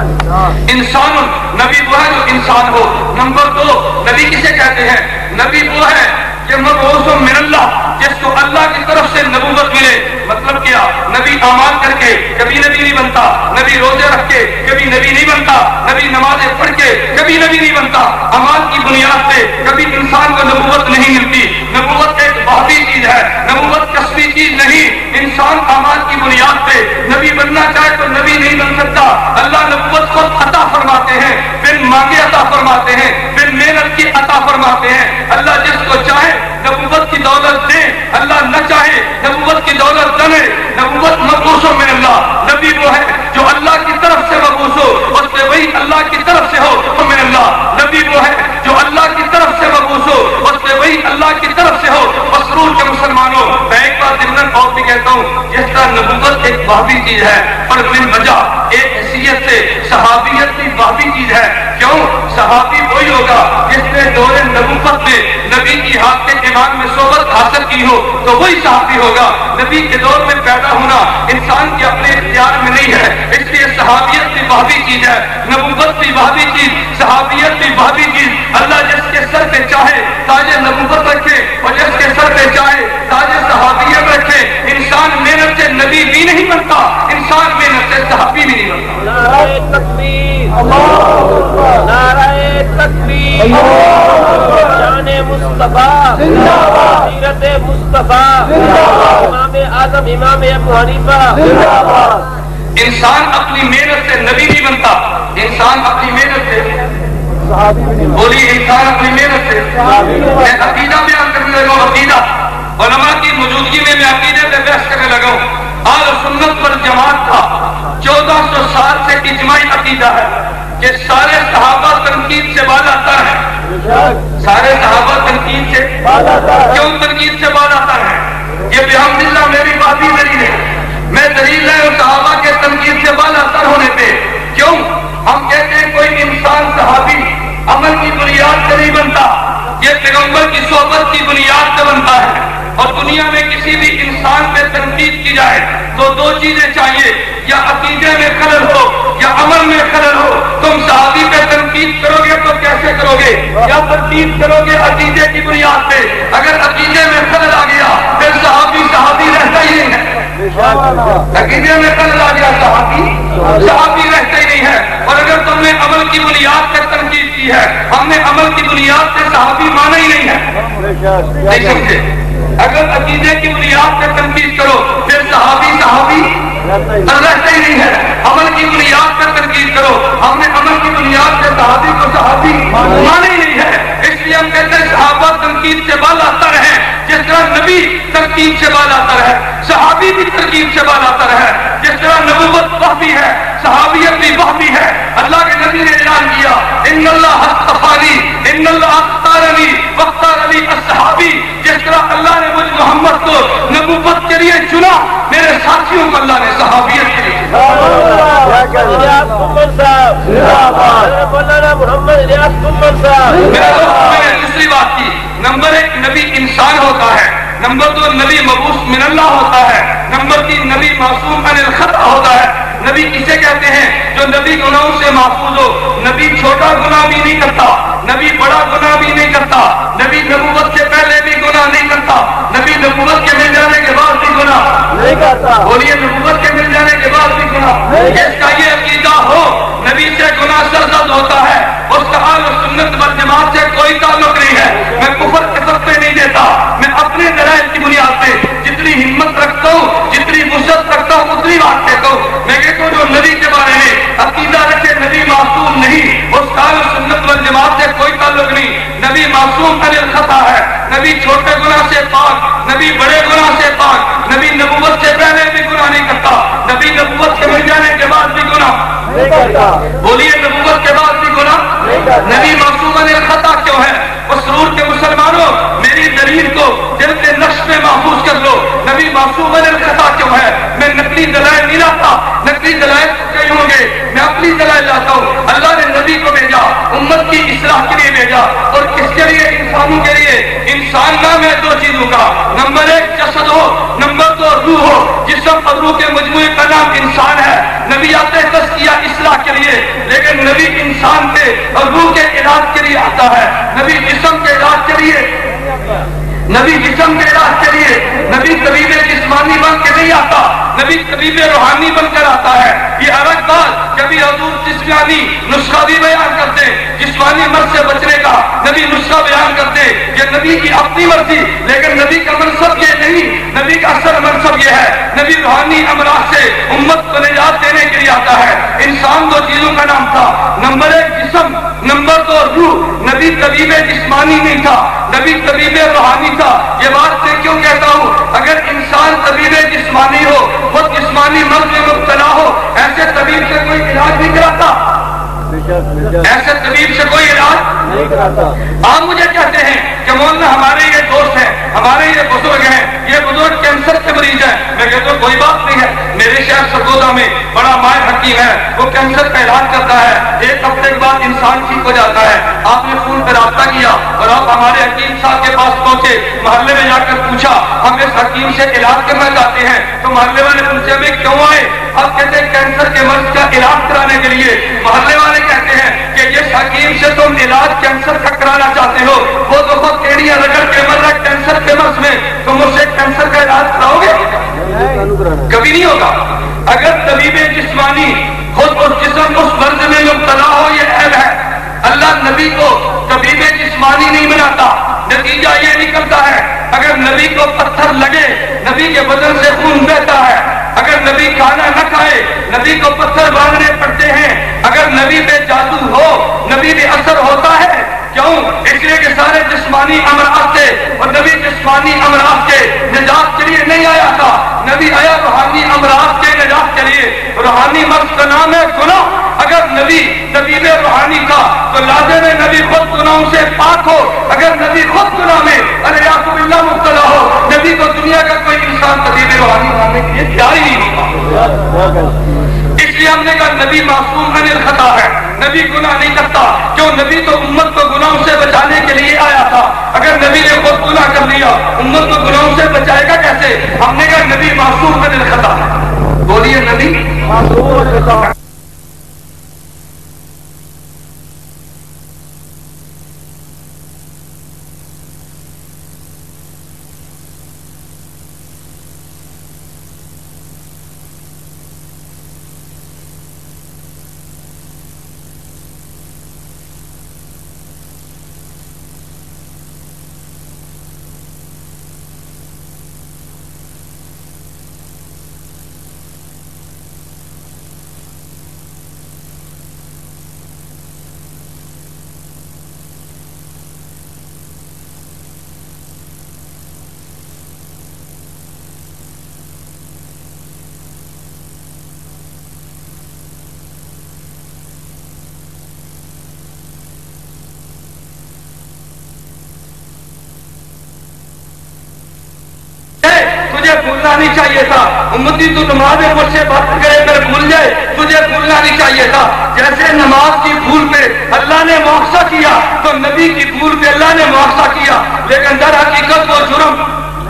S1: انسان۔ نبی وہ ہے جو انسان ہو۔ نمبر دو، نبی کسے کہتے ہیں؟ نبی وہ ہے کہ مبعوث من اللہ، جس کو اللہ کی طرف سے نبوت ملے۔ مطلب کیا؟ نبی اعمال کر کے کبھی نبی نہیں بنتا، نبی روزے رکھ کے کبھی نبی نہیں بنتا، نبی نمازیں پڑھ کے کبھی نبی نہیں بنتا۔ اعمال کی بنیاد پہ کبھی انسان کو نبوت نہیں ملتی۔ نبوت ایک بہتی چیز ہے، نبوت کسبی چیز نہیں۔ انسان اعمال کی بنیاد پہ نبی بننا چاہے تو نبی نہیں بن سکتا۔ اللہ نبوت خود عطا فرماتے ہیں، بن مانگے عطا فرماتے ہیں، بن محنت کی عطا فرماتے ہیں۔ اللہ جس کو چاہے نبوت کی دولت دے، اللہ نہ چاہے نبوت کی دولت نہ دے۔ نبوت مبعوث من اللہ، نبی وہ ہے جو اللہ کی طرف سے مبعوث ہو، اس سے وہی اللہ کی طرف سے ہو من اللہ۔ نبی وہ ہے جو اللہ کی طرف سے مبعوث ہو، اس سے وہی اللہ کی طرف سے ہو۔ مسرور کے مسلمانوں، میں ایک بات ضمن اور بھی کہتا ہوں، جس طرح نبوت ایک بہبی چیز ہے اور من وجہ ایک حیثیت سے صحابیت بھی بہبی چیز ہے۔ کیوں؟ صحابی وہی ہوگا جس نے دور نبوت میں نبی کی ہاتھ کے ایمان میں صحبت حاصل کی ہو تو وہی صحابی ہوگا۔ نبی کے دور میں پیدا ہونا انسان کے اپنے اختیار میں نہیں ہے، اس لیے صحابیت بھی بہبی چیز ہے، نبوت بھی بہبی چیز، صحابیت بھی بہبی چیز۔ اللہ جس کے سر پہ چاہے تاج نبوت رکھے اور جس کے سر پہ چاہے تاج صحابیت رکھے۔ انسان میں محنت سے نبی بھی نہیں بنتا، انسان محنت سے صحابی بھی نہیں بنتا۔
S2: نعرہ تکبیر، نعرہ تکبیر، شان مصطفیٰ، سیرت مصطفیٰ، امام اعظم امام ابو حنیفہ۔
S1: انسان اپنی محنت سے نبی نہیں بنتا، انسان اپنی محنت سے بولی، انسان اپنی محنت سے۔ میں عقیدہ بیان کرنے لگا ہوں، عقیدہ علماء کی موجودگی میں عقیدے پہ بحث کرنے لگا ہوں۔ اہل سنت پر جماعت کا 1400 سال سے اجماعی عقیدہ ہے کہ سارے صحابہ تنقید سے بالا تر ہیں، سارے صحابہ تنقید سے کیوں تنقید سے بالا تر ہیں؟ یہ بحمد اللہ میری بات ہی دلیل ہے، میں دلیل ہے صحابہ کے تنقید سے بالا تر ہونے پہ۔ کیوں؟ ہم کہتے ہیں کوئی انسان صحابی عمل کی بنیاد سے نہیں بنتا، یہ پیغمبر کی صحبت کی بنیاد سے بنتا ہے۔ اور دنیا میں کسی بھی انسان پہ تنقید کی جائے تو دو چیزیں چاہیے، یا عقیدے میں خلل ہو یا عمل میں خلل ہو۔ تم صحابی پہ تنقید کرو گے تو کیسے کرو گے؟ یا تنقید کرو گے عقیدے کی بنیاد پہ؟ اگر عقیدے میں خلل آ گیا پھر صحابی رہتا ہی نہیں ہے۔ عقیدے میں خلل آ گیا صحابی رہتا ہی نہیں ہے۔ اور اگر تم نے عمل کی بنیاد سے تنقید کی ہے، ہم نے عمل کی بنیاد سے صحابی مانا ہی نہیں ہے، نہیں سمجھے؟ اگر عقیدے کی بنیاد سے تنقید کرو پھر صحابی رہتا ہی نہیں ہے۔ عمل کی بنیاد سے تنقید کرو، ہم نے عمل کی بنیاد سے صحابی کو صحابی مانا ہی نہیں ہے۔ اس لیے ہم کہتے ہیں صحابہ تنقید سے بالا تر ہے، جس طرح نبی تنقید سے بالا تر ہے، صحابی بھی تنقید سے بالا تر ہے۔ جس طرح نبوت وحی ہے، صحابیت بھی وحی ہے۔ اللہ کے نبی نے اعلان کیا ان اللہ اصطفانی، ان اللہ اختارنی واختارنی الصحابی۔ جس طرح اللہ نے مجھ محمد کو نبوت کے لیے چنا، میرے ساتھیوں کو اللہ نے صحابیت کے لیے چنا۔ میں نے دوسری بات کی، نمبر 1 نبی انسان ہوتا ہے، نمبر 2 نبی مبعوث من اللہ ہوتا ہے، نمبر 3 نبی معصوم عن الخطا ہوتا ہے۔ نبی کسے کہتے ہیں؟ جو نبی گناہوں سے محفوظ ہو۔ نبی چھوٹا گناہ بھی نہیں کرتا، نبی بڑا گناہ بھی نہیں کرتا، نبی نبوت سے پہلے بھی گناہ نہیں کرتا، نبی نبوت کے مل جانے کے بعد بھی گناہ نہیں کرتا۔ بولیے نبوت کے مل جانے کے بعد بھی گناہ۔ جس کا یہ عقیدہ ہو نبی سے گناہ سرزد ہوتا ہے، اس کا اہل سنت والجماعت سے کوئی تعلق نہیں ہے۔ میں کفر کے صدقے نہیں دیتا، میں اپنے دلائل کی بنیاد پہ جتنی ہمت رکھتا ہوں، جتنی وسعت رکھتا ہوں، اتنی بات کہتا ہوں۔ میں کہتا ہوں جو نبی کے بارے میں عقیدہ رکھے نبی معصوم نہیں، اس کا اہل سنت والجماعت سے کوئی تعلق نہیں۔ نبی معصوم عن الخطا ہے، نبی چھوٹے گناہ سے پاک، نبی بڑے گناہ سے پاک، نبی نبوت سے پہلے بھی گناہ نہیں کرتا، نبی نبوت کے مل جانے کے بعد بھی گناہ نہیں کرتا۔ بولیے نبوت کے بعد بھی گناہ نہیں کرتا۔ نبی معصوم عن الخطا کیوں ہے؟ مسرور کے مسلمانوں میری دلیل کو دل کے نقش میں محفوظ کر لو۔ نبی معصوم عن الخطا کیوں ہے؟ میں نقلی دلائل نہیں لاتا، نقلی دلائل کئی ہوں گے، میں اپنی دلائل لاتا ہوں۔ اللہ نے نبی کو بھیجا امت کی اصلاح کے لیے بھیجا، اور کس کے لیے؟ انسانوں کے لیے۔ انسان نام ہے 2 چیزوں کا، نمبر 1 جسد ہو، نمبر 2 روح ہو۔ جسم اور روح کے مجموعے کا نام انسان ہے۔ نبی آتے تزکیہ اصلاح کے لیے، لیکن نبی انسان کے اور روح کے علاج کے لیے آتا ہے۔ نبی جسم کے علاج کے لیے، نبی جسم کے علاج کے لیے، نبی طبیب جسمانی بن کے نہیں آتا، نبی طبیب روحانی بن کر آتا ہے۔ یہ الگ بات، کبھی حضور جسمانی نسخہ بھی بیان کرتے، جسمانی مرض سے بچنے کا نبی نسخہ بیان کرتے، یہ نبی کی اپنی مرضی، لیکن نبی کا منصب یہ نہیں، نبی کا اصل منصب یہ ہے، نبی روحانی امراض سے امت کو نجات دینے کے لیے آتا ہے۔ انسان 2 چیزوں کا نام تھا، نمبر 1 جسم، نمبر 2 روح۔ نبی طبیب جسمانی نہیں تھا، نبی طبیب روحانی تھا۔ یہ بات میں کیوں کہتا ہوں؟ اگر انسان طبیب جسمانی ہو، خود جسمانی مرض میں مبتلا ہو، ایسے طبیب سے کوئی علاج نہیں کراتا، ایسے طبیب سے کوئی علاج نہیں کراتا۔ آپ مجھے کہتے ہیں کہ مولانا ہمارے یہ دوست ہیں، ہمارے یہ بزرگ ہیں، یہ بزرگ کینسر کے مریض ہیں۔ میں کہتا ہوں کوئی بات نہیں ہے، میرے شہر سرگودا میں بڑا ماہر حکیم ہے، وہ کینسر کا علاج کرتا ہے، 1 ہفتے کے بعد انسان ٹھیک ہو جاتا ہے۔ آپ نے فون پہ رابطہ کیا اور آپ ہمارے حکیم صاحب کے پاس پہنچے، محلے میں جا کر پوچھا ہم اس حکیم سے علاج کرنا چاہتے ہیں، تو محلے والے پوچھے میں کیوں آئے؟ آپ کہتے ہیں کینسر کے مرض کا علاج کرانے کے لیے۔ محلے والے کہتے ہیں کہ جس حکیم سے تم علاج کینسر کا کرانا چاہتے ہو، وہ تو خود کیڑیاں رگڑ کے مر رہا ہے کینسر کے مرض میں، تم اس سے کینسر کا علاج کراؤ گے؟ کبھی نہیں ہوگا۔ اگر طبیب جسمانی خود اس جسم اس مرض میں مبتلا ہو، یہ عیب ہے۔ اللہ نبی کو طبیب جسمانی نہیں بناتا، نتیجہ یہ نکلتا ہے اگر نبی کو پتھر لگے نبی کے بدن سے خون بہتا ہے، اگر نبی کھانا نہ کھائے نبی کو پتھر باندھنے پڑتے ہیں، اگر نبی پہ جادو ہو نبی پہ اثر ہوتا ہے۔ کیوں؟ اس لیے کہ سارے جسمانی امراض تھے اور نبی جسمانی امراض کے نجات کے لیے نہیں آیا تھا، نبی آیا روحانی امراض کے نجات کے لیے۔ روحانی مرض کا نام ہے گناہ۔ اگر نبی طبیب روحانی تھا تو لازم ہے نبی خود گناہوں سے پاک ہو۔ اگر نبی خود گناہ میں الیاذ باللہ مبتلا ہو، نبی کو دنیا کا کوئی انسان طبیب روحانی بنانے کے لیے تیار ہی نہیں ہوگا۔ اس لیے ہم نے کہا نبی معصوم عن الخطا ہے، نبی گناہ نہیں کرتا، کیوں؟ نبی تو امت کو گناہوں سے بچانے کے لیے آیا تھا۔ اگر نبی نے خود گناہ کر لیا امت کو گناہوں سے بچائے گا کیسے؟ ہم نے کہا نبی معصوم عن الخطا ہے۔ بولیے نبی معصوم عن الخطا۔ تجھے بھولنا نہیں چاہیے تھا، امتی تو نماز مجھ سے بات کرے پھر بھول جائے، تجھے بھولنا نہیں چاہیے تھا۔ جیسے نماز کی بھول پہ اللہ نے مواخذہ کیا تو نبی کی بھول پہ اللہ نے مواخذہ کیا، لیکن در حقیقت وہ جرم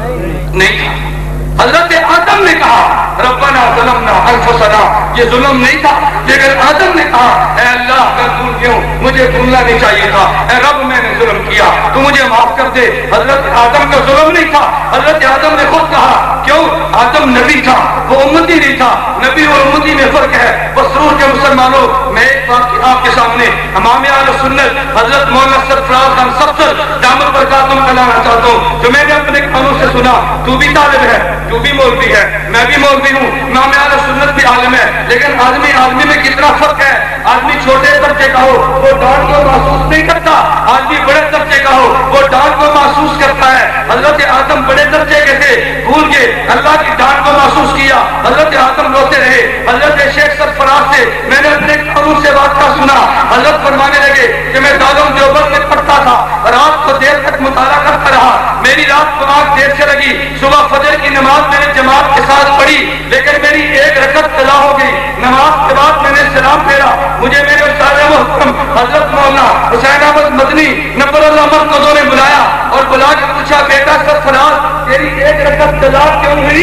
S1: نہیں تھا۔ حضرت آدم نے کہا ربنا ظلمنا انفسنا، یہ ظلم نہیں تھا، لیکن آدم نے کہا اے اللہ میں بھول گیا ہوں، مجھے بھولنا نہیں چاہیے تھا، اے رب میں نے ظلم کیا تو مجھے معاف کر دے۔ حضرت آدم کا ظلم نہیں تھا، حضرت آدم نے خود کہا، کیوں؟ آدم نبی تھا وہ امتی نہیں تھا، نبی اور امتی میں فرق ہے۔ بسرور کے مسلمانوں، میں ایک بات آپ کے سامنے امام اہل سنت حضرت مولانا سرفراز خان سبزر دامت برکاتہم کا لانا چاہتا ہوں، جو میں نے اپنے کانوں سے سنا۔ تو بھی طالب ہے، تو بھی مولوی ہے، میں بھی مولوی ہوں، امام اہل سنت بھی عالم ہے، لیکن آدمی میں کتنا فرق ہے۔ آدمی چھوٹے درجے کا ہو وہ ڈانٹ کو محسوس نہیں کرتا، آدمی بڑے درجے کا ہو وہ ڈانٹ کو محسوس کرتا ہے۔ حضرت آدم بڑے درجے کے تھے، بھول کے اللہ کی ڈانٹ کو محسوس کیا، حضرت آدم روتے رہے۔ حضرت شیخ سرفراز سے میں نے اپنے کانوں سے واقعہ سنا، حضرت فرمانے لگے کہ میں دارالعلوم دیوبند میں پڑھتا تھا، رات کو دیر تک مطالعہ کرتا رہا، میری رات کو آنکھ دیر سے لگی، صبح فجر کی نماز میں نے جماعت کے ساتھ پڑھی، لیکن میری ایک رکعت قضا ہو گئی۔ نماز کے بعد میں نے سلام پھیرا، مجھے میرے استاد محترم حضرت مولانا حسین احمد مدنی نبر اللہ مرکزوں نے بلایا اور بلا کے پوچھا بیٹا سرفراز تیری ایک رکعت قضا کیوں ہوئی؟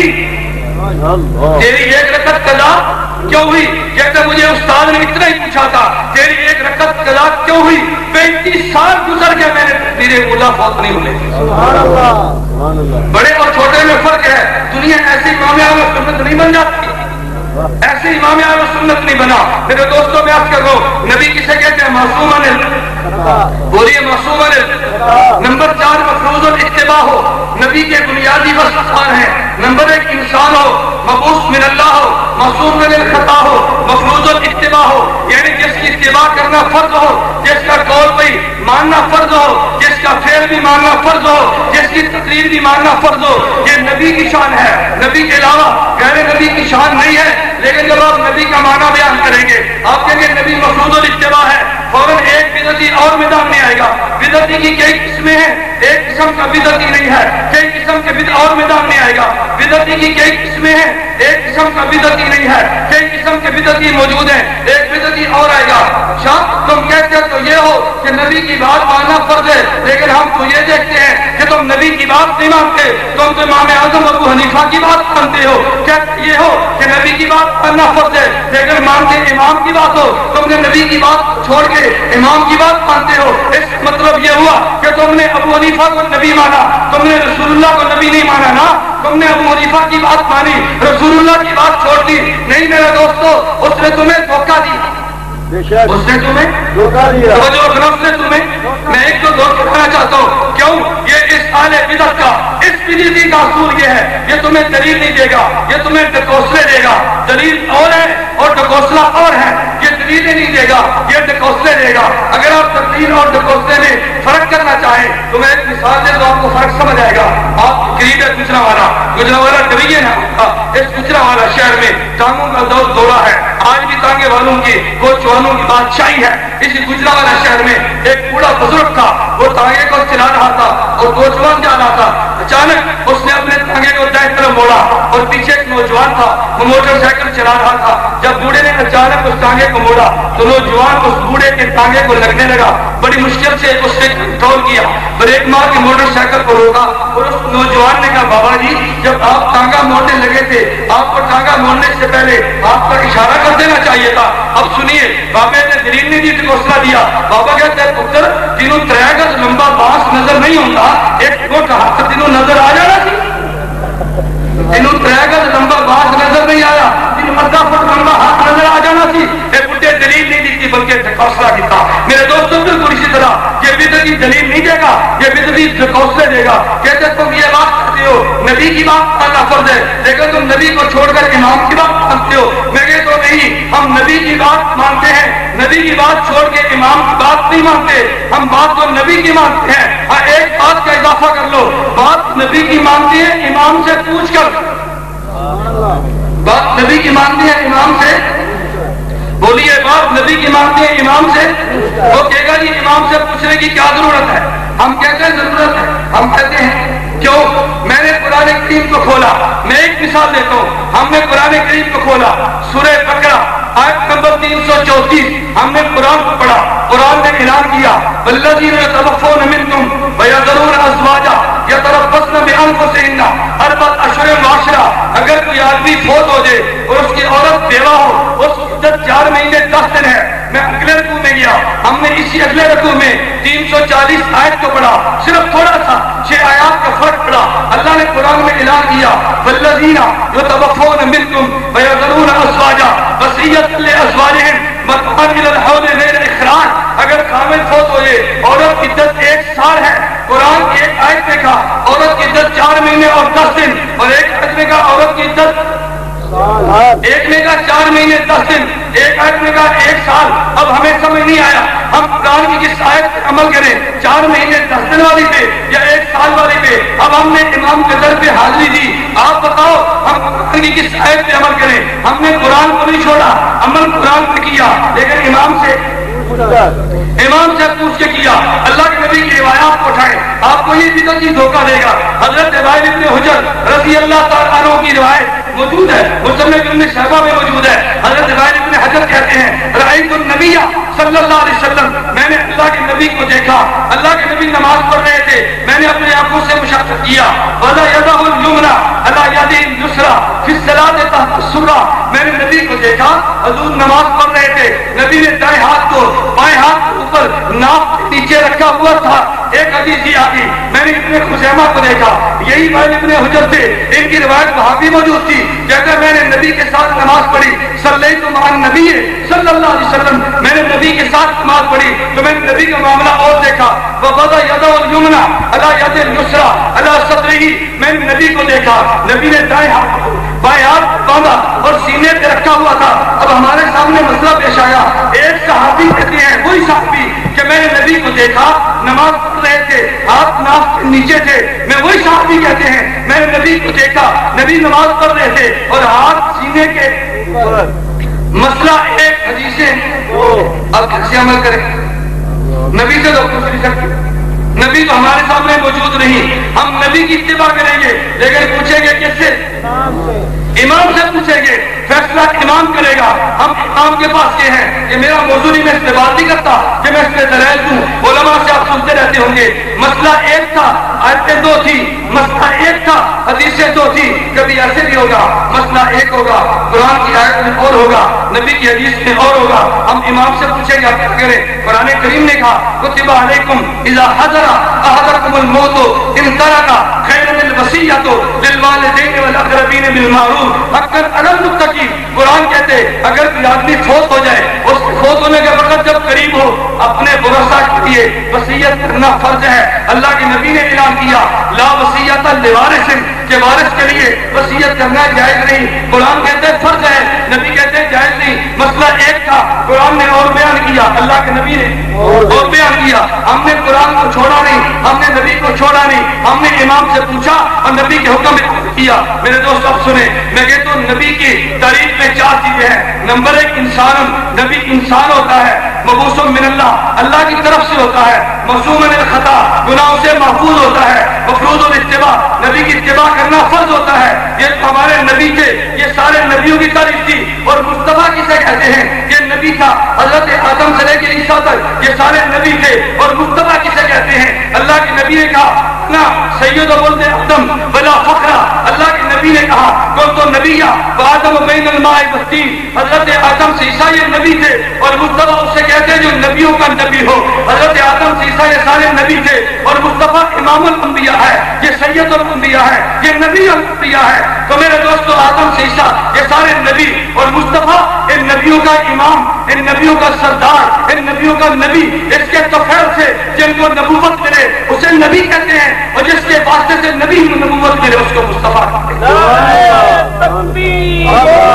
S1: تیری ایک رکعت قضا کیوں ہوئی؟ کہتے مجھے استاد نے اتنا ہی پوچھا تھا تیری ایک رکعت قضا کیوں ہوئی؟ 35 سال گزر گئے میں نے میرے اولا فوت نہیں ہوئے تھے۔ بڑے اور چھوٹے میں فرق ہے، دنیا ایسی امام اہل سنت نہیں بن جاتی، ایسے امام اہل سنت نہیں بنا۔ میرے دوستوں میں عرض کر رہا ہوں نبی کسے کہتے ہیں؟ معصوم عن، بولیے معصوم عن۔ نمبر 4 مفروض الاتباع ہو، نبی کے بنیادی وصفان ہیں۔ نمبر 1 انسان ہو، مبعوث من اللہ ہو، معصوم من الخطا ہو، مفروض الاتباع ہو، یعنی جس کی اتباع کرنا فرض ہو، جس کا قول بھی ماننا فرض ہو، جس کا فعل بھی ماننا فرض ہو، جس کی تقریر بھی ماننا فرض ہو۔ یہ نبی کی شان ہے، نبی کے علاوہ غیر نبی کی شان نہیں ہے۔ لیکن جب آپ نبی کا معنی بیان کریں گے آپ کہیں گے نبی مفروض الاتباع ہے، فوراً ایک بدعتی اور میدان میں آئے گا۔ بدعتی کی کئی قسمیں ہیں، ایک قسم کا بدعتی نہیں ہے، کئی قسم کے بدعت اور میدان میں آئے گا۔ بدعتی کی کئی قسمیں ہیں، ایک قسم کا بدعتی نہیں ہے، کئی قسم کے بدعتی موجود ہیں، ایک بدعتی اور آئے گا۔ اچھا تم کہتے کہ تو یہ ہو کہ نبی کی بات ماننا فرض ہے، لیکن ہم تو یہ دیکھتے ہیں کہ تم نبی کی بات نہیں مانتے، تم تو امام اعظم ابو حنیفہ کی بات مانتے ہو۔ کیا یہ ہو کہ نبی کی بات ماننا فرض ہے لیکن مانتے امام کی بات ہو، تم نے نبی کی بات چھوڑ کے امام کی بات مانتے ہو۔ اس مطلب یہ ہوا کہ تم نے ابو حنیفہ کو نبی مانا، تم نے رسول اللہ کو نبی نہیں مانا نا، تم نے ابو حنیفہ کی بات مانی، رسول اللہ کی بات چھوڑ دی۔ نہیں میرے دوستو، اس نے تمہیں دھوکہ دی، اس نے تمہیں دھوکہ دیا، نے تمہیں۔ میں ایک تو دھوکہ دینا چاہتا ہوں، کیوں؟ یہ اس اہل بدعت کا، اس بدعتی کا اصول یہ ہے، یہ تمہیں دلیل نہیں دے گا، یہ تمہیں ڈکوسلے دے گا۔ دلیل اور ہے اور ڈکوسلا اور ہے، یہ دلیلیں نہیں دے گا، یہ ڈکوسلے دے گا۔ اگر آپ دلیل اور ڈکوسلے میں فرق کرنا چاہیں تو میں ایک مثال دے تو آپ کو فرق سمجھ آئے گا۔ آپ قریب ہے گجرانوالہ ڈویژن ہے، اس گجرانوالہ شہر میں ٹانگوں کا دورہ ہے، آج بھی ٹانگے والوں کی کوچوانوں کی بادشاہی ہے۔ اسی گجرانوالہ شہر میں ایک بوڑھا بزرگ تھا، وہ ٹانگے کو چلا رہا تھا اور کوچوان جا رہا تھا۔ اچانک اس نے اپنے ٹانگے کو دائیں طرف موڑا اور پیچھے ایک نوجوان تھا، وہ موٹر سائیکل چلا رہا تھا۔ جب بوڑھے نے اچانک اس ٹانگے کو موڑا تو نوجوان اس بوڑھے کے ٹانگے کو لگنے لگا، بڑی مشکل سے اس نے کنٹرول کیا، بریک مار کے موٹر سائیکل کو روکا اور اس نوجوان نے کہا بابا جی جب آپ ٹانگا موڑنے لگے تھے آپ کو ٹانگا موڑنے سے پہلے آپ کا اشارہ کر دینا چاہیے تھا۔ اب سنیے، بابا نے دلیل نہیں دی، ڈکوسلا دیا۔ بابا کہتے ہیں پتر تینوں 3 گز لمبا بانس نظر نہیں ہوتا، ایک گوٹ ہاتھ تینوں نظر آ جانا سی، تینوں 3 گز لمبا بانس نظر نہیں آیا، تینوں 10 فٹ لمبا ہاتھ نظر آ جانا سی۔ ایک بڈے دلیل نہیں دی بلکہ ڈکوسلا دیتا۔ میرے دوستوں بالکل اسی طرح یہ بدعتی دلیل نہیں دے گا، یہ بدعتی ڈکوسلے دے گا۔ کہتے تم یہ بات کرتے ہو نبی کی بات ماننا فرض ہے لیکن تم نبی کو چھوڑ کر امام کی بات مانتے ہو۔ میں کہتا ہوں نہیں، ہم نبی کی بات مانتے ہیں، نبی کی بات چھوڑ کے امام کی بات نہیں مانتے، ہم بات تو نبی کی مانتے ہیں۔ ہاں ایک بات کا اضافہ کر لو، بات نبی کی مانتے ہیں امام سے پوچھ کر، بات نبی کی مانتے ہیں امام سے، بولیے بات نبی کی مانتے ہیں امام سے۔ وہ کہے گا جی امام سے پوچھنے کی کیا ضرورت ہے؟ ہم کہتے ہیں ضرورت ہے، ہم کہتے ہیں کیوں؟ میں نے قرآن کریم کو کھولا، میں ایک مثال دیتا ہوں، ہم نے قرآن کریم کو کھولا، سورہ بقرہ آیت نمبر 334 ہم نے قرآن کو پڑھا، قرآن نے اعلان کیا والذین یتوفون منکم ویذرون ازواجا یتربصن بانفسہن اربعۃ اشہر وعشرہ۔ اگر کوئی آدمی فوت ہو جائے اور اس کی عورت بیوہ ہو، اس کی عدت 4 مہینے 10 دن ہے۔ میں اگلے رکوع میں گیا، ہم نے اسی اگلے رکوع میں 340 آیت کو پڑھا، صرف تھوڑا سا 6 آیات کا فرق پڑا۔ اللہ نے قرآن میں اعلان کیا والذین یتوفون منکم ویذرون ازواجا وصیۃ لازواجہم متاعا الی الحول غیر اخراج۔ اگر کامل فوت ہو جائے، عورت کی عدت 1 سال ہے، قرآن کی ایک آیت میں کہا عورت کی عدت 4 مہینے اور 10 دن، اور ایک آیت میں کہا عورت کی عدت، ایک نے کہا 4 مہینے 10 دن، ایک آیت نے کہا 1 سال۔ اب ہمیں سمجھ نہیں آیا ہم قرآن کی کس آیت پر عمل کریں، 4 مہینے 10 دن والی پہ یا 1 سال والی پہ؟ اب ہم نے امام کے در پہ حاضری دی، آپ بتاؤ ہم قرآن کی کس آیت پہ عمل کریں؟ ہم نے قرآن کو نہیں چھوڑا، عمل قرآن پہ کیا، لیکن امام سے پوچھ کے کیا۔ اللہ کے نبی کی روایات کو اٹھائیں، آپ کو یہ بدعتی دھوکہ دے گا۔ حضرت وائل ابن حجر رضی اللہ تعالیٰ عنہ کی روایت موجود ہے، مسلم ابن شہبہ میں موجود ہے۔ حضرت وائل ابن حجر کہتے ہیں رأیت النبی صلی اللہ علیہ وسلم، میں نے اللہ کے نبی کو دیکھا، اللہ کے نبی نماز پڑھ رہے تھے، میں نے اپنے آنکھوں سے مشاہدہ کیا وَلَا يَدَهُ الْيُمْنَى عَلَى يَدِهِ الْيُسْرَى فِي الصَّلَاةِ تَحْتَ السُّرَّةِ۔ میں نے نبی کو دیکھا، حضور نماز پڑھ رہے تھے، نبی نے دائیں ہاتھ کو بائیں ہاتھ کے اوپر ناف کے نیچے رکھا ہوا تھا۔ ایک حدیث یہ آگئی، میں نے ابن خزیمہ کو دیکھا، یہی وائل ابن حجر تھے، ان کی روایت وہاں بھی موجود تھی، کہتے میں نے نبی کے ساتھ نماز پڑھی، صلیت مع النبی صلی اللہ علیہ وسلم، میں نے نبی کے ساتھ نماز پڑھی تو میں نے نبی کا معاملہ اور دیکھا، وَوَضَعَ يَدَهُ الْيُمْنَى عَلَى يَدِهِ الْيُسْرَى عَلَى صَدْرِهِ، میں نے نبی کو دیکھا، نبی نے دائیں ہاتھ بائیں ہاتھ باندھا اور سینے پہ رکھا ہوا تھا۔ اب ہمارے سامنے مسئلہ پیش آیا، ایک صحابی کہتے ہیں، وہی صحابی کہ میں نے نبی کو دیکھا نماز پڑھ رہے تھے، ہاتھ ناف کے نیچے تھے، میں وہی صحابی کہتے ہیں میں نے نبی کو دیکھا نبی نماز پڑھ رہے تھے اور ہاتھ سینے کے، مسئلہ ایک حدیث ہے، اب کیسے عمل کریں؟ نبی سے تو پوچھ نہیں سکتے، نبی تو ہمارے سامنے موجود نہیں، ہم نبی کی اتباع کریں گے لیکن پوچھیں گے کس سے؟
S3: امام سے پوچھیں گے، فیصلہ امام کرے گا۔ ہم امام کے پاس یہ ہیں کہ میرا موضوع نہیں، میں اس پہ بات نہیں کرتا کہ میں اس پہ دلائل دوں۔ علماء سے آپ سنتے رہتے ہوں گے، مسئلہ ایک تھا، آیتیں دو تھی، مسئلہ ایک تھا، حدیثیں دو تھی، کبھی ایسے بھی ہوگا مسئلہ ایک ہوگا، قرآن کی آیت میں اور ہوگا، نبی کی حدیث میں اور ہوگا۔ ہم امام سے پوچھیں گے آپ کیا کریں؟ قرآن کریم نے کہا کتب علیکم اذا حضر احدکم الموت ان ترک خیرا الوصیۃ للوالدین والاقربین بالمعروف حقا علی المتقین۔ قرآن کہتے اگر کوئی آدمی فوت ہو جائے، اس کے فوت ہونے کے وقت جب قریب ہو، اپنے ورثاء کے لیے وصیت کرنا فرض ہے۔ اللہ کے نبی نے اعلان کیا لا وصیۃ لوارث، کہ وارث کے لیے وصیت کرنا جائز نہیں۔ قرآن کہتے فرض ہے، نبی کہتے جائز نہیں۔ مسئلہ ایک تھا، قرآن نے اور بیان کیا، اللہ کے نبی نے اور بیان کیا۔ ہم نے قرآن کو چھوڑا نہیں، ہم نے نبی کو چھوڑا نہیں، ہم نے امام سے پوچھا اور نبی کے حکم کیا۔ میرے دوست اب سنیں، میں کہتا ہوں نبی کی تعریف میں چار چیزیں ہیں۔ نمبر ایک انسان، نبی انسان ہوتا ہے، مبعوث من اللہ، اللہ کی طرف سے ہوتا ہے، معصوم من الخطا، گناہوں سے محفوظ ہوتا ہے، مفروض الاتباع، نبی کی اتباع کرنا فرض ہوتا ہے۔ یہ ہمارے نبی تھے، یہ سارے نبیوں کی تعریف تھی۔ اور مصطفیٰ کسے کہتے ہیں؟ یہ نبی تھا حضرت آدم سے لے کے عیسیٰ تک، یہ سارے نبی تھے۔ اور مصطفیٰ کسے کہتے ہیں؟ اللہ کے نبی نے کہا نا سید ولد آدم بلا فخر، اللہ کے نبی نے کہا کون تو نبی آدم بین الماء والطین، حضرت آدم سے عیسیٰ یہ نبی تھے۔ اور مصطفیٰ اسے کہتے ہیں جو نبیوں کا نبی ہو، حضرت آدم سے عیسیٰ یہ سارے نبی تھے۔ اور مصطفیٰ امام الانبیاء ہے، یہ سید الانبیاء ہے، یہ نبی الانبیاء ہے۔ تو میرے دوستو آدم سے عیسیٰ یہ سارے نبی، اور مصطفیٰ ان نبیوں کا امام، ان نبیوں کا سردار، ان نبیوں کا نبی۔ اس کے توفیل سے جن کو نبوت ملے اسے نبی کہتے ہیں، اور جس کے واسطے سے نبی نبوت ملے اس کو مصطفیٰ کہتے ہیں۔
S2: نعرہ تکبیر،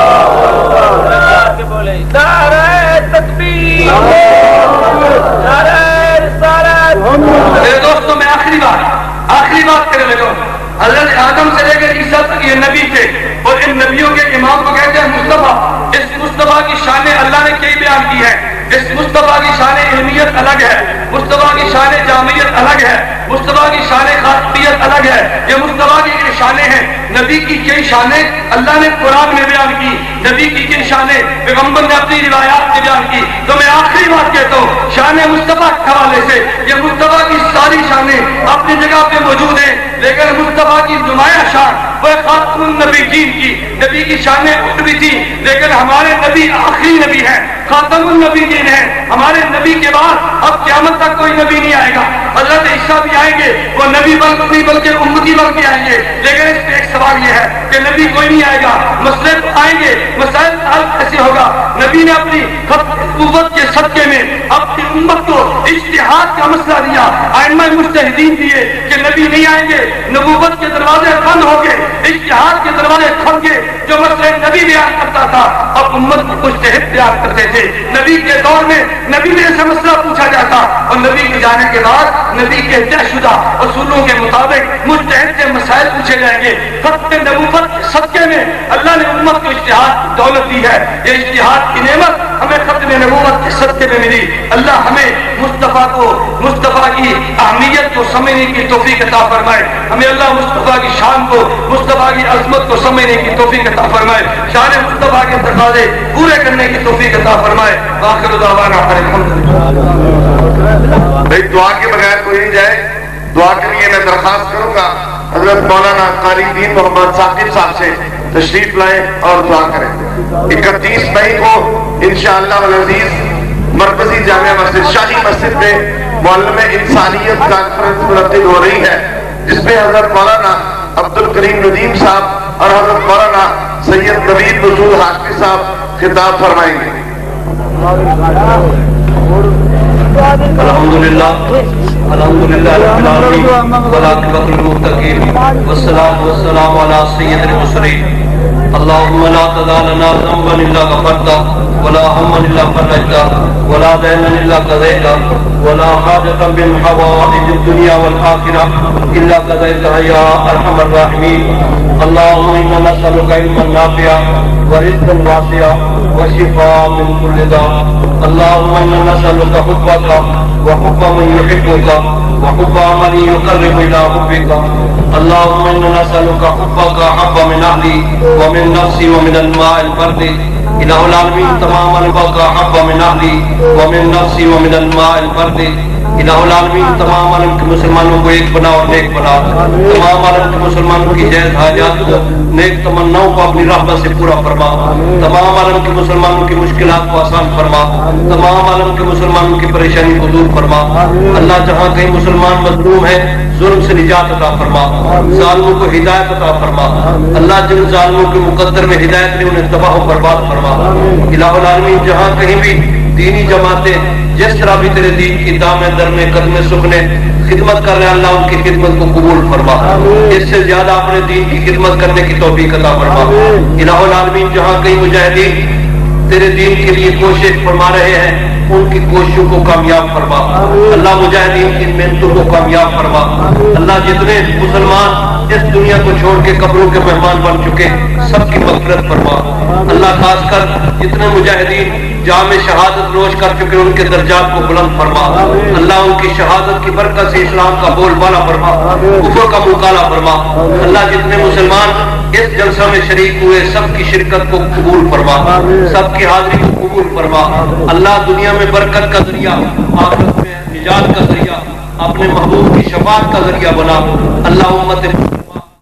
S2: نعرہ تکبیر، نعرہ رسالت۔
S3: میرے دوستوں میں آخری بات کرنے لگا ہوں۔ حضرت آدم سے لے کر عیسیٰ تک یہ نبی تھے، اور ان نبیوں کے امام کو کہتے ہیں مصطفیٰ۔ اس مصطفیٰ کی شان اللہ نے کئی بیان کی ہے۔ اس مصطفیٰ کی شان علمیت الگ ہے، مصطفیٰ کی شان جامعیت الگ ہے، مصطفیٰ کی شان خاصیت الگ ہے۔ یہ مصطفیٰ کی کئی شانیں ہیں۔ نبی کی کئی شانیں اللہ نے قرآن میں بیان کی، نبی کی کئی شانیں پیغمبر نے اپنی روایات میں بیان کی۔ تو میں آخری بات کہتا ہوں شان مصطفیٰ کے حوالے سے، یہ مصطفیٰ کی ساری شانیں اپنی جگہ پہ موجود ہیں، لیکن مصطفیٰ کی نمایاں شان وہ خاتم النبیین کی، نبی کی شانیں اور بھی تھی، لیکن ہمارے نبی آخری نبی ہیں، خاتم النبیین ہیں۔ ہمارے نبی کے بعد اب قیامت تک کوئی نبی نہیں آئے گا۔ حضرت عیسیٰ بھی آئیں گے، وہ نبی نہیں بلکہ امتی بن کے آئیں گے، لیکن اس پہ ایک سوال یہ ہے کہ نبی کوئی نہیں آئے گا، مسئلے آئیں گے، مسائل حل کیسے ہوگا؟ نبی نے اپنی نبوت کے صدقے میں اپنی امت کو اجتہاد کا مسئلہ دیا، ائمہ مجتہدین دیے کہ نبی نہیں آئیں گے، نبوت کے دروازے بند ہو گئے، اجتہاد کے دروازے کھل گئے۔ جو مسئلے نبی بیان کرتا تھا اب امت کو مجتہد بیان کرتے تھے۔ نبی کے دور میں نبی میں سے مسئلہ پوچھا جاتا، اور نبی کے جانے کے بعد نبی کے طے شدہ اصولوں کے مطابق مجتہد سے مسائل پوچھے جائیں گے۔ ختم نبوت کے صدقے میں اللہ نے امت کو اجتہاد کی دولت دی ہے۔ یہ اجتہاد کی نعمت ہمیں ختم نبوت کے صدقے میں ملی۔ اللہ ہمیں مصطفیٰ کی اہمیت کو سمجھنے کی توفیق عطا فرمائے۔ ہمیں اللہ مصطفیٰ کی شان کو، مصطفیٰ کی عظمت کو سمجھنے کی توفیق عطا فرمائے۔ شان مصطفیٰ کے تقاضے پورے کرنے کی توفیق عطا فرمائے۔ آخر دعوانا
S4: بھائی دعا کے بغیر کوئی نہیں جائے۔ دعا کے لیے میں درخواست کروں گا حضرت مولانا قاری دین محمد ثاقب صاحب سے تشریف لائیں اور دعا کریں۔ 31 مئی کو انشاءاللہ العزیز مرکزی جامع مسجد شاہی مسجد میں معلم انسانیت کانفرنس منعقد ہو رہی ہے، جس میں حضرت مولانا عبد الکریم ندیم صاحب اور حضرت مولانا سید نوید وجود ہاشمی صاحب خطاب فرمائیں گے۔
S1: الحمدللہ رب العالمین والعاقبۃ للمتقین والسلام علی سید المرسلین۔ اللهم لا تدع لنا ذنبا الا غفرته ولا هما الا فرجته ولا دينا الا قضيته ولا حاجة من حوائج الدنيا والآخرة الا قضيتها يا ارحم الراحمين۔ اللهم انا نسألك علما نافعا ورزقا واسعا وشفاء من كل داء۔ اللهم انا نسألك حبك وحب من يحبك
S3: وحب عمل يقرب إلى حبك. اللهم إنا نسألك حبك حب من أهلي ومن نفسي ومن الماء البرد. الہ العالمین تمام انبیاء کا حب من اہلی ومن نفسی ومن الماء البرد. الہ العالمین تمام عالم کے مسلمانوں کو ایک بنا اور نیک بنا. تمام عالم کے مسلمانوں کی جائز حاجات کو نیک تمناؤں کو اپنی رحمت سے پورا فرما. تمام عالم کے مسلمانوں کی مشکلات کو آسان فرما. تمام عالم کے مسلمانوں کی پریشانی کو دور فرما. اللہ جہاں کہیں مسلمان مظلوم ہے ظلم سے نجات عطا فرما. ظالموں کو ہدایت عطا فرما. اللہ جن ظالموں کے مقدر میں ہدایت نے انہیں تباہ و برباد فرما. الہ العالمین جہاں کہیں بھی دینی جماعتیں جس طرح بھی تیرے دین کی دامے در میں قدم سکنے خدمت کر رہے ہیں اللہ ان کی خدمت کو قبول فرما. اس سے زیادہ اپنے دین کی خدمت کرنے کی توفیق عطا فرما. الہ العالمین جہاں کئی مجاہدین تیرے دین کے لیے کوشش فرما رہے ہیں ان کی کوششوں کو کامیاب فرما. اللہ مجاہدین کی محنتوں کو کامیاب فرما. اللہ جتنے مسلمان اس دنیا کو چھوڑ کے قبروں کے مہمان بن چکے سب کی مغفرت فرما. اللہ خاص کر جتنے مجاہدین جام شہادت نوش کر چکے ان کے درجات کو بلند فرما. اللہ ان کی شہادت کی برکت سے اسلام کا بول بالا فرما, کفر کا مقابلہ فرما. اللہ جتنے مسلمان اس جلسہ میں شریک ہوئے سب کی شرکت کو قبول فرما, سب کی حاضری کو قبول فرما. اللہ دنیا میں برکت کا ذریعہ, آخرت میں نجات کا ذریعہ, اپنے محبوب کی شفاعت کا ذریعہ بنا. اللہ امت